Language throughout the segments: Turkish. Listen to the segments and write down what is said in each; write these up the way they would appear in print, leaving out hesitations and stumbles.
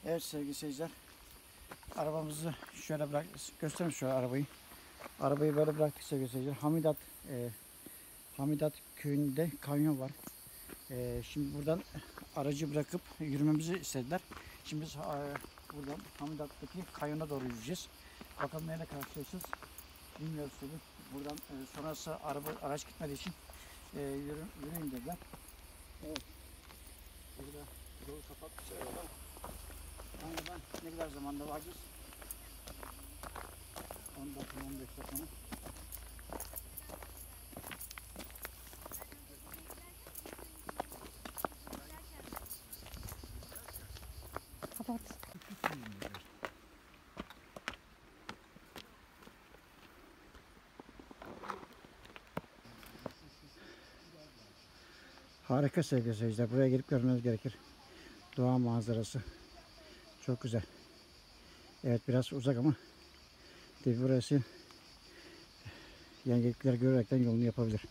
Evet sevgili seyirciler, arabamızı şöyle bırak, göstereyim şu arabayı. Arabayı böyle bıraktık sevgili seyirciler. Hamidat köyünde kanyon var. Şimdi buradan aracı bırakıp yürümemizi istediler. Şimdi biz buradan Hamidat'taki kanyona doğru yürüyeceğiz. Bakalım neyle karşılaşacağız bilmiyoruz tabii. Buradan sonrası araç gitmediği için yürüyün dediler. Evet. Burada yolu kapatmışlar orada. Anladan ne kadar zamanda varacağız? 10 dakika, 15 dakika mı? Kapat. Harika sevgili seyirciler. Buraya gelip görmeniz gerekir. Doğa manzarası. Çok güzel. Evet biraz uzak ama tabi burası yengelikler görerekten yolunu yapabilir.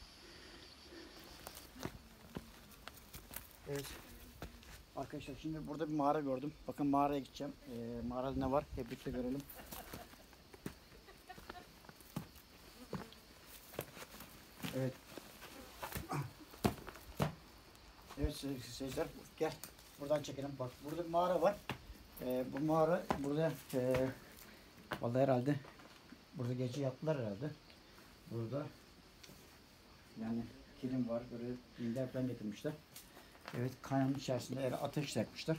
Evet. Arkadaşlar şimdi burada bir mağara gördüm. Bakın mağaraya gideceğim. Mağarada ne var? Hep birlikte görelim. Evet. Evet sevgili seyirciler, gel buradan çekelim. Bak burada bir mağara var. Bu mağara burada vallahi herhalde burada gece yattılar herhalde. Burada yani kilim var, böyle minder falan getirmişler. Evet, kanyonun içerisinde ateş yakmışlar.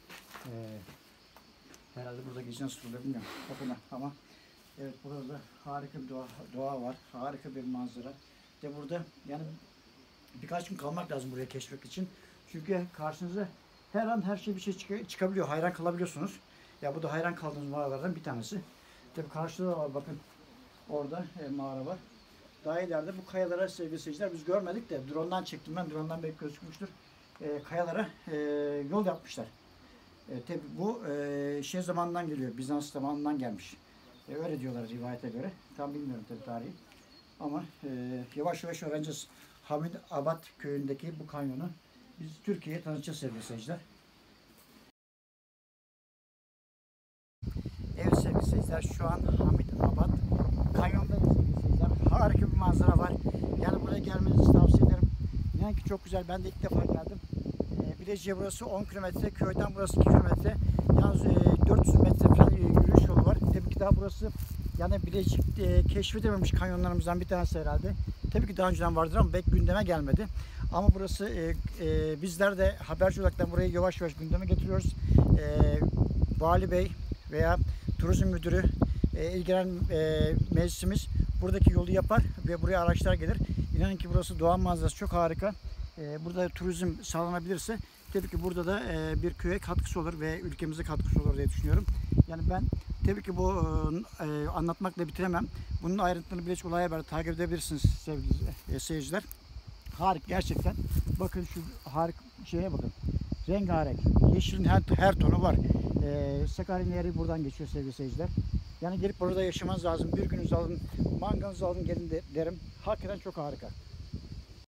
Herhalde burada gece nasıl oluyor bilmiyorum. Bakın ama evet, burada harika bir doğa var. Harika bir manzara. İşte burada yani birkaç gün kalmak lazım buraya keşfetmek için. Çünkü karşınıza her an her şey bir şey çıkabiliyor. Hayran kalabiliyorsunuz. Ya bu da hayran kaldığınız mağaralardan bir tanesi. Tabii karşıda da var, bakın orada mağara var. Daha ileride bu kayalara sevgili seyirciler biz görmedik de drone'dan çektim ben. Drone'dan belki gözükmüştür. Kayalara yol yapmışlar. Tabii bu şey zamanından geliyor. Bizans zamanından gelmiş. Öyle diyorlar rivayete göre. Tam bilmiyorum tabii tarihi. Ama yavaş yavaş öğreneceğiz. Hamidabat köyündeki bu kanyonu biz Türkiye'ye tanıtacağız sevgili seyirciler. Evet sevgili seyirciler, şu an Hamidabat kanyondayız sevgili seyirciler. Harika bir manzara var. Yani buraya gelmenizi tavsiye ederim. İnan ki çok güzel. Ben de ilk defa geldim. Bilecik'e burası 10 kilometre, köyden burası 2 kilometre. Yalnız 400 metre falan yürüyüş yolu var. Tabii ki daha burası yani Bilecik keşfedememiş kanyonlarımızdan bir tanesi herhalde. Tabii ki daha önceden vardır ama pek gündeme gelmedi. Ama burası bizler de haberci olarak burayı yavaş yavaş gündeme getiriyoruz. Vali Bey veya Turizm Müdürü ilgilenen meclisimiz buradaki yolu yapar ve buraya araçlar gelir. İnanın ki burası doğa manzarası çok harika. Burada turizm sağlanabilirse tabii ki burada da bir köye katkısı olur ve ülkemize katkısı olur diye düşünüyorum. Yani ben tabii ki bu anlatmakla bitiremem. Bunun ayrıntılarını Bilecik Olay Haber'de takip edebilirsiniz sevgili seyirciler. Harika gerçekten. Bakın şu harika şeye bakın. Rengarenk. Yeşilin her tonu var. Sakarya Nehri buradan geçiyor sevgili seyirciler. Yani gelip burada yaşamanız lazım. Bir gününüzü alın, manganızı alın gelin derim. Hakikaten çok harika.